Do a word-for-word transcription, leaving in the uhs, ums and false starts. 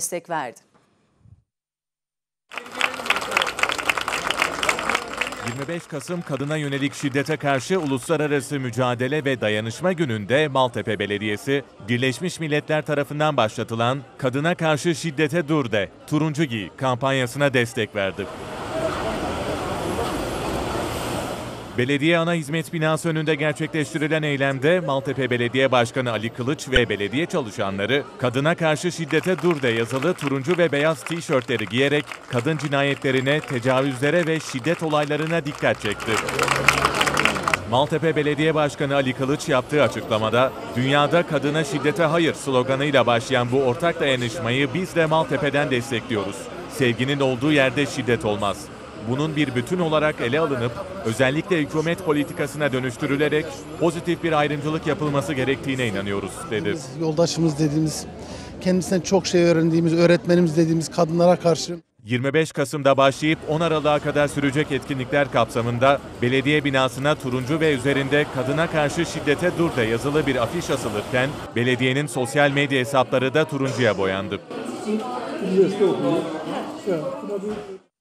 destek verdi. yirmi beş Kasım Kadına Yönelik Şiddete Karşı Uluslararası Mücadele ve Dayanışma Günü'nde Maltepe Belediyesi, Birleşmiş Milletler tarafından başlatılan Kadına Karşı Şiddete Dur De, Turuncu Giy kampanyasına destek verdi. Belediye ana hizmet binası önünde gerçekleştirilen eylemde Maltepe Belediye Başkanı Ali Kılıç ve belediye çalışanları kadına karşı şiddete dur de yazılı turuncu ve beyaz tişörtleri giyerek kadın cinayetlerine, tecavüzlere ve şiddet olaylarına dikkat çekti. Maltepe Belediye Başkanı Ali Kılıç yaptığı açıklamada, "Dünyada kadına şiddete hayır" sloganıyla başlayan bu ortak dayanışmayı biz de Maltepe'den destekliyoruz. Sevginin olduğu yerde şiddet olmaz. Bunun bir bütün olarak ele alınıp özellikle hükümet politikasına dönüştürülerek pozitif bir ayrımcılık yapılması gerektiğine inanıyoruz, dedi. Yoldaşımız dediğimiz, kendisinden çok şey öğrendiğimiz, öğretmenimiz dediğimiz kadınlara karşı. yirmi beş Kasım'da başlayıp on Aralık'a kadar sürecek etkinlikler kapsamında belediye binasına turuncu ve üzerinde kadına karşı şiddete dur de yazılı bir afiş asılırken belediyenin sosyal medya hesapları da turuncuya boyandı.